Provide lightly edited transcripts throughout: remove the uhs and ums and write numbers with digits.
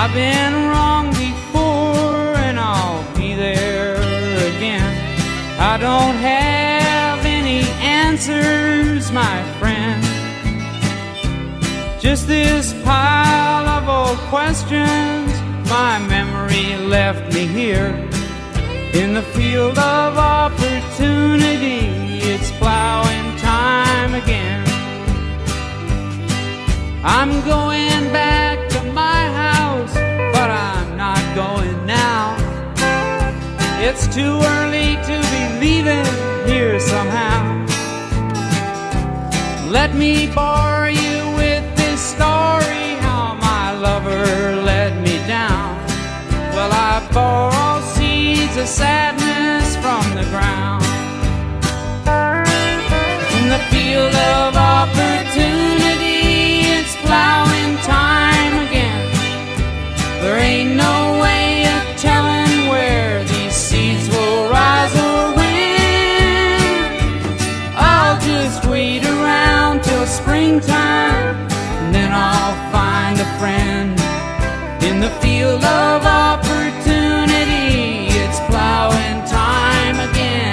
I've been wrong before and I'll be there again. I don't have any answers, my friend, just this pile of old questions. My memory left me here in the field of opportunity. It's plowing time again. I'm going back to my house, but I'm not going now. It's too early to be leaving here somehow. Let me bore you with this story, how my lover let me down. Well, I borrow seeds of sadness from the ground. In the field of opportunity, it's plowing time again. There ain't no way of telling where these seeds will rise or win. I'll just wait around till springtime, and then I'll find a friend. In the field of opportunity, it's plowing time again.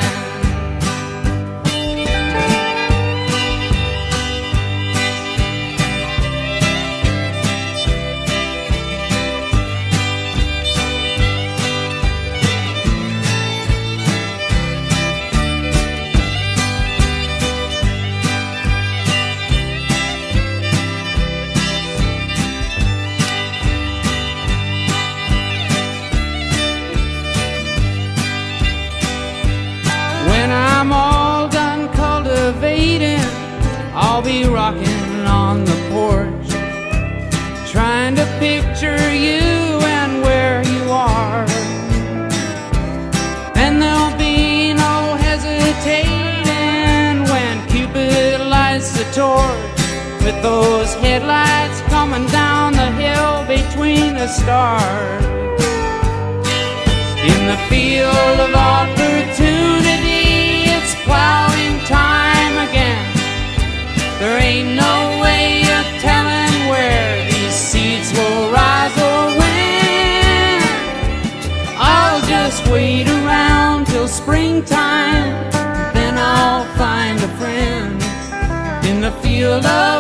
I'm all done cultivating, I'll be rocking on the porch, trying to picture you and where you are. And there'll be no hesitating when Cupid lights the torch, with those headlights coming down the hill between the stars. In the field of opportunity, it's plowing time again. There ain't no way of telling where these seeds will rise or win. I'll just wait around till springtime, then I'll find a friend. In the field of